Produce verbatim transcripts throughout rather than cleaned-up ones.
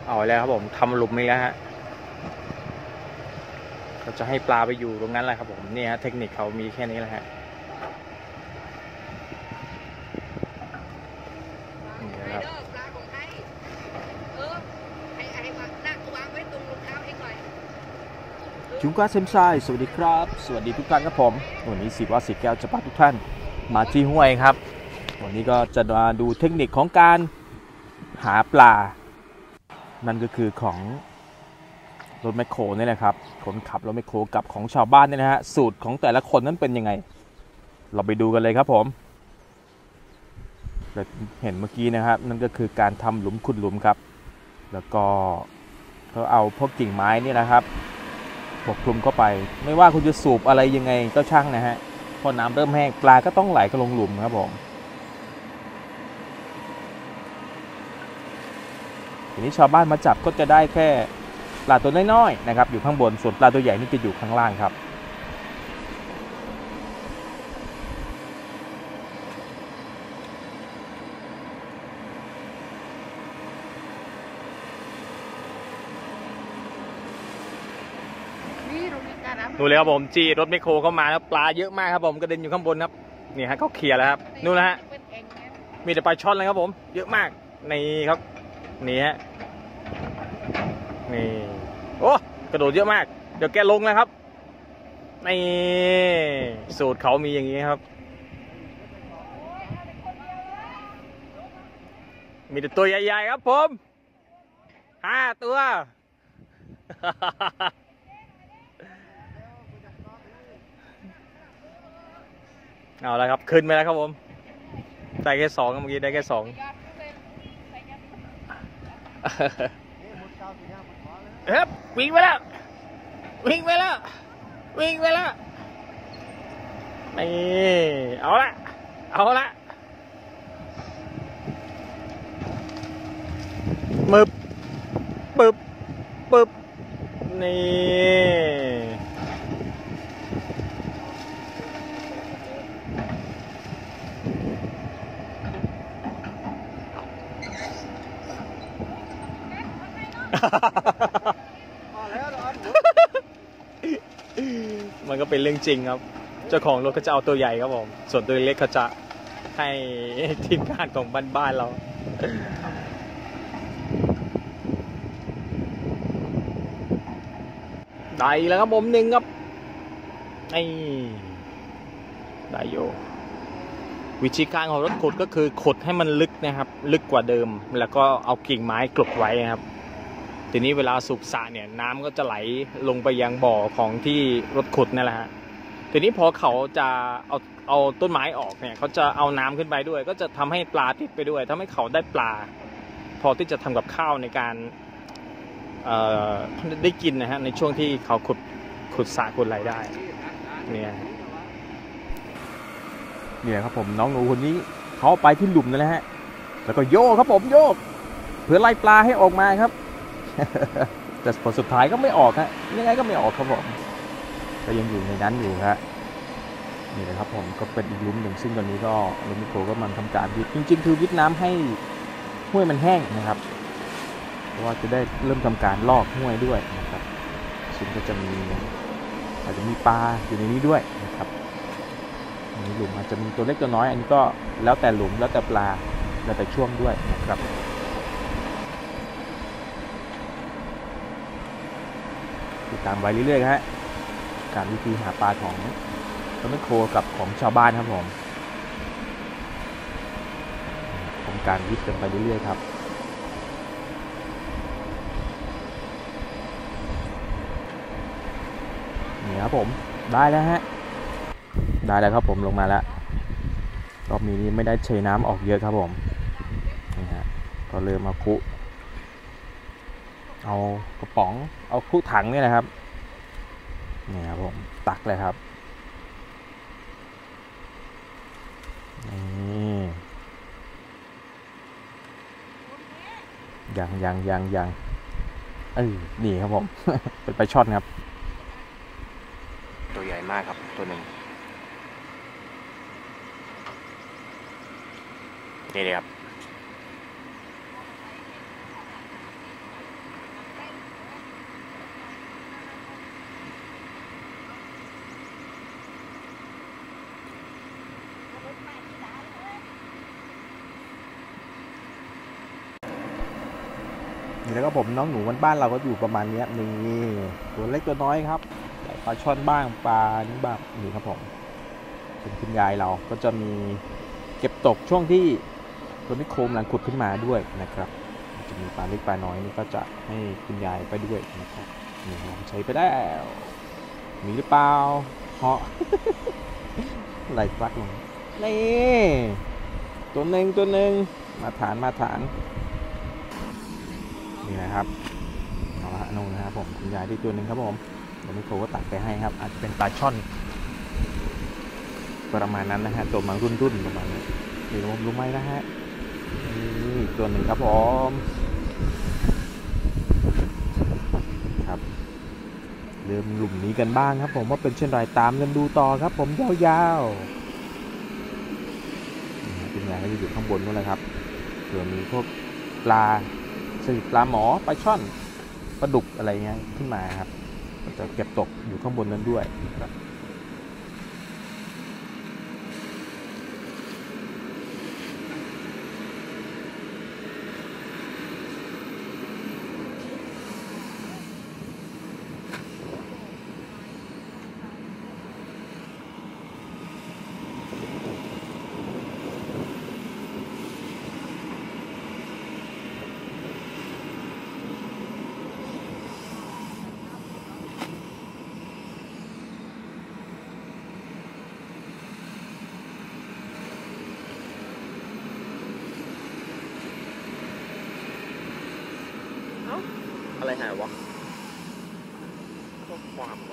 เอาแล้วครับผมทำหลุมอีกแล้วฮะเราจะให้ปลาไปอยู่ตรงนั้นแหละครับผมนี่ฮะเทคนิคเขามีแค่นี้แหละฮะนี่ครับจุงก้าเซมไซสวัสดีครับสวัสดีทุกท่านครับผมวันนี้สิว่าสิแก้วจะพาทุกท่านมาที่ห้วยครับวันนี้ก็จะมาดูเทคนิคของการหาปลานั่นก็คือของรถแมคโครนี่แหละครับคนขับรถแมคโครกับของชาวบ้านนี่นะฮะสูตรของแต่ละคนนั้นเป็นยังไงเราไปดูกันเลยครับผมเห็นเมื่อกี้นะครับนั่นก็คือการทำหลุมขุดหลุมครับแล้วก็เขาเอาพวกกิ่งไม้นี่นะครับปกคลุมเข้าไปไม่ว่าคุณจะสูบอะไรยังไงก็ช่างนะฮะพอน้ำเริ่มแห้งปลาก็ต้องไหลก็ลงหลุมครับผมทีนี้ชาวบ้านมาจับก็จะได้แค่ปลาตัวน้อยๆนะครับอยู่ข้างบนส่วนปลาตัวใหญ่นี่จะอยู่ข้างล่างครับดูเลยครับผมจีรถแมคโครเข้ามาแล้วปลาเยอะมากครับผมกระเด็นอยู่ข้างบนครับนี่ฮะเขาเคลียร์แล้วครับนู่นนะฮะมีแต่ปลาช่อนเลยครับผมเยอะมากนี่ครับนี่ฮะนี่โอ้กระโดดเยอะมากเดี๋ยวแกลงแล้วครับนี่สูตรเขามีอย่างนี้ครับมีแต่ตัวใหญ่ๆครับผมห้าตัวเอาละครับขึ้นไปแล้วครับผมได้แค่สองเมื่อกี้ได้แค่สองเฮ้ยวิ่งไปแล้ววิ่งไปแล้ววิ่งไปแล้วนี่เอาละเอาละมึบปึบปึบนี่มันก็เป็นเรื่องจริงครับเจ้าของรถเขาจะเอาตัวใหญ่ครับผมส่วนตัวเล็กเขาจะให้ทีมงานของบ้านๆเราได้แล้วครับผมหนึ่งครับไอ้ได้โยวิธีการของรถขุดก็คือขุดให้มันลึกนะครับลึกกว่าเดิมแล้วก็เอากิ่งไม้กลบไว้ครับทีนี้เวลาสูบสระเนี่ยน้ำก็จะไหลลงไปยังบ่อของที่รถขุดนั่นแหละฮะทีนี้พอเขาจะเอาเอาต้นไม้ออกเนี่ยเขาจะเอาน้ำขึ้นไปด้วยก็จะทำให้ปลาติดไปด้วยทำให้เขาได้ปลาพอที่จะทำกับข้าวในการได้กินนะฮะในช่วงที่เขาขุดขุดสระขุดอะไรได้เนี่ยเนี่ยครับผมน้องหนูคนนี้เขาไปที่หลุมนั่นแหละฮะแล้วก็โยกครับผมโยกเพื่อไล่ปลาให้ออกมาครับแต่ผลสุดท้ายก็ไม่ออกฮะยังไงก็ไม่ออกครับผมก็ยังอยู่ในนั้นอยู่ฮะนี่นะครับผมก็เป็นอีกหลุมหนึ่งซึ่งตอนนี้ก็รถแมคโครก็มันทำการวิทย์จริงๆคือวิทย์น้ำให้ห้วยมันแห้งนะครับเพราะว่าจะได้เริ่มทำการลอกห้วยด้วยนะครับซึ่งก็จะมีอาจจะมีปลาอยู่ในนี้ด้วยนะครับในหลุมอาจจะมีตัวเล็กตัวน้อยอันนี้ก็แล้วแต่หลุมแล้วแต่ปลาแล้วแต่ช่วงด้วยนะครับติดตามไว้เรื่อยๆฮะการวิธีหาปลาของรถแมคโครกับของชาวบ้านครับผมทำการวิทย์กันไปเรื่อยๆครับนี่ครับผมได้แล้วฮะได้แล้วครับผมลงมาแล้วรอบนี้ไม่ได้เทน้ำออกเยอะครับผมนี่ฮะก็เริ่มมาคุเอากระป๋องเอาคุถังนี่นะครับนี่ครับผมตักเลยครับนี่ยังยังยังยังเออนี่ครับผมเป็นปลาช่อนครับตัวใหญ่มากครับตัวหนึ่งนี่เลยครับแล้วก็ผมน้องหนูบ้านเราก็อยู่ประมาณนี้นี่ตัวเล็กตัวน้อยครับปลาช่อนบ้างปลานี่บ้างนี่ครับผมเป็นคุณยายเราก็จะมีเก็บตกช่วงที่ตัวนิโคมหลังขุดขึ้นมาด้วยนะครับจะมีปลาเล็กปลาน้อยนี่ก็จะให้คุณยายไปด้วยนะครับนี่ลองใช้ไปได้มีหรือเปล่าเหาะไหลฟักลงนี่ตัวหนึ่งตัวหนึ่งมาฐานมาฐานนี่นะครับเอาละนู่นนะครับผมคุณยายได้ตัวหนึ่งครับผมเดี๋ยวนิโคก็ตักไปให้ครับอาจจะเป็นปลาช่อนประมาณนั้นนะฮะตัวมันรุ่นรุ่นประมาณนี้หรือรู้ไหมนะฮะนี่ตัวหนึ่งครับผมครับเริ่มหลุมนี้กันบ้างครับผมว่าเป็นเช่นไรตามกันดูต่อครับผมยาวๆคุณยายก็จะอยู่ข้างบนนู่นแหละครับเผื่อมีพวกปลาสลิดปลาหมอปลาช่อนปลาดุกอะไรเงี้ยขึ้นมาครับจะเก็บตกอยู่ข้างบนนั้นด้วยครับอะไรหายวะข้อความเหรอ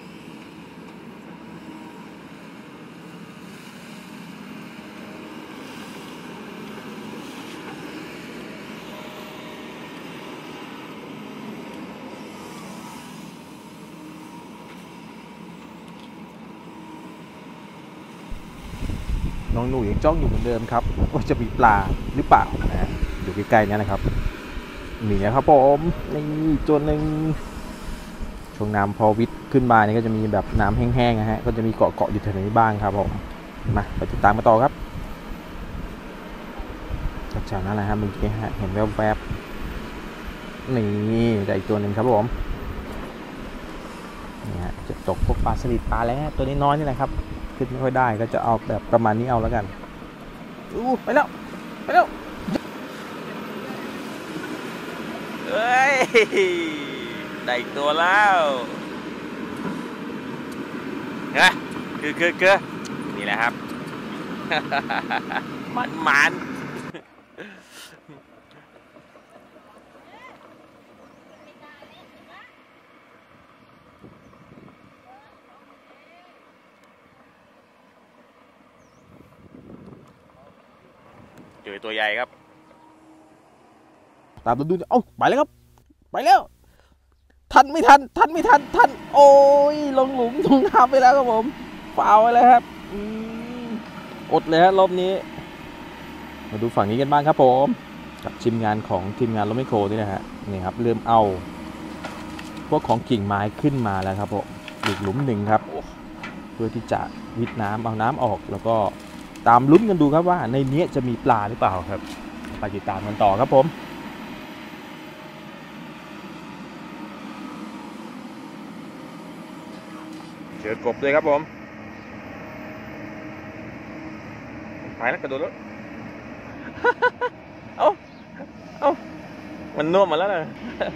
น้องหนูยังจ้องอยู่เหมือนเดิมครับว่าจะมีปลาหรือเปล่านะอยู่ใกล้ๆนี้นะครับมีนะครับผมนี่ตัวหนึ่งช่วงน้ำพอวิทย์ขึ้นมานี่ก็จะมีแบบน้ำแห้งๆนะฮะก็จะมีเกาะเกาะอยู่แถวนี้บ้างครับผมมาไปติดตามกันต่อครับจากนั้นแหละฮะเมื่อกี้ฮะเห็นแวบๆนี่ได้อีกตัวหนึ่งครับผมนี่ฮะจะตกพวกปลาสลิดปลาแล้วตัวนี้น้อยนี่แหละครับขึ้นไม่ค่อยได้ก็จะเอาแบบประมาณนี้เอาแล้วกันอู้ไปแล้วไปแล้วเฮ้ยได้อีกตัวแล้วเฮ้ยคือคือคือนี่แหละครับมันมันเจอตัวใหญ่ครับตามดูเอ้าไปแล้วครับไปแล้วทันไม่ทันทันไม่ทันทันโอ้ยลงหลุมลงน้ำไปแล้วครับผมฟาวไปแล้วครับอดเลยฮะรอบนี้มาดูฝั่งนี้กันบ้างครับผมกับทีมงานของทีมงานโรมิโคนี่นะฮะนี่ครับเริ่มเอาพวกของกิ่งไม้ขึ้นมาแล้วครับผมอีกหลุมหนึ่งครับเพื่อที่จะวิทน้ำเอาน้ำออกแล้วก็ตามลุ้นกันดูครับว่าในนี้จะมีปลาหรือเปล่าครับไปติดตามกันต่อครับผมเจอกบเลยครับผมไปแล้วกระโดดแล้วเอ้าเอ้ามันน่วมมาแล้วนะ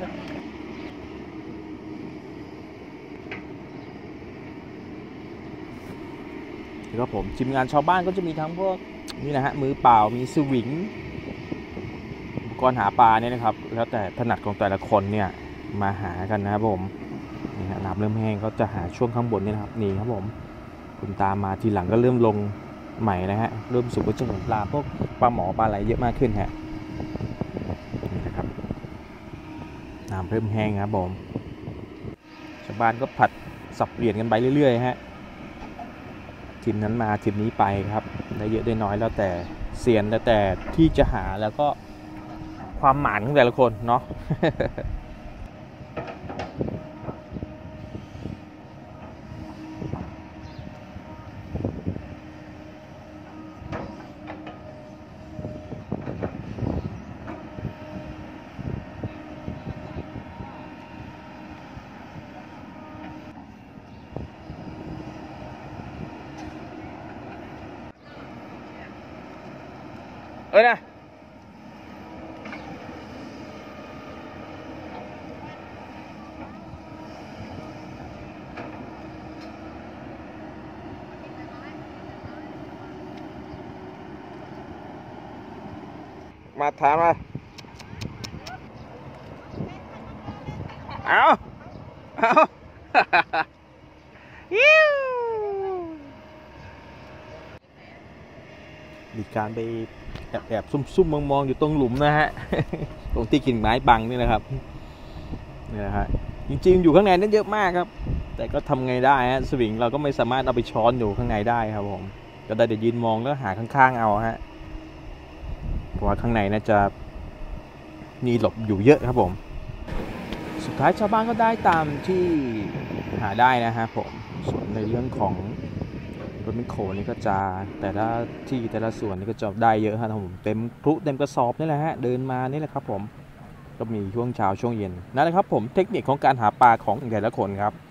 ครับผมทีมงานชาวบ้านก็จะมีทั้งพวกนี่นะฮะมือเปล่ามีสวิงอุปกรณ์หาปลาเนี่ยนะครับแล้วแต่ถนัดของแต่ละคนเนี่ยมาหากันนะครับผมนี่ฮะน้ำเริ่มแห้งเขาจะหาช่วงข้างบนนี่นะครับนี่ครับผมคุณตามมาทีหลังก็เริ่มลงใหม่นะฮะเริ่มสุกก็จะเห็นปลาพวกปลาหมอปลาไหลเยอะมากขึ้นฮะนี่นะครับน้ำเริ่มแห้งครับผมชาวบ้านก็ผัดสับเปลี่ยนกันไปเรื่อยๆฮะทีมนั้นมาทีมนี้ไปครับได้เยอะได้น้อยแล้วแต่เซียนแล้วแต่ที่จะหาแล้วก็ความหมานของแต่ละคนเนาะอนะมาทานมาเอาเอามีการไปแอบแอบซุ่มๆมองๆอยู่ตรงหลุมนะฮะ ตรงที่กิ่งไม้บังนี่นะครับนี่นะฮะจริงๆอยู่ข้างในนั้นเยอะมากครับแต่ก็ทำไงได้ฮะสวิงเราก็ไม่สามารถเอาไปช้อนอยู่ข้างในได้ครับผมก็ได้แต่ยืนมองแล้วหาข้างๆเอาฮะเพราะว่าข้างในน่าจะมีหลบอยู่เยอะครับผมสุดท้ายชาวบ้านก็ได้ตามที่หาได้นะฮะผมส่วนในเรื่องของรถแมคโครนี่ก็จะแต่ละที่แต่ละส่วนนี่ก็จะได้เยอะครับผมเต็มพลุเต็มกระสอบนี่แหละฮะเดินมานี่แหละครับผมก็มีช่วงเช้าช่วงเย็นนั่นแหละครับผมเทคนิคของการหาปลาของแต่ละคนครับ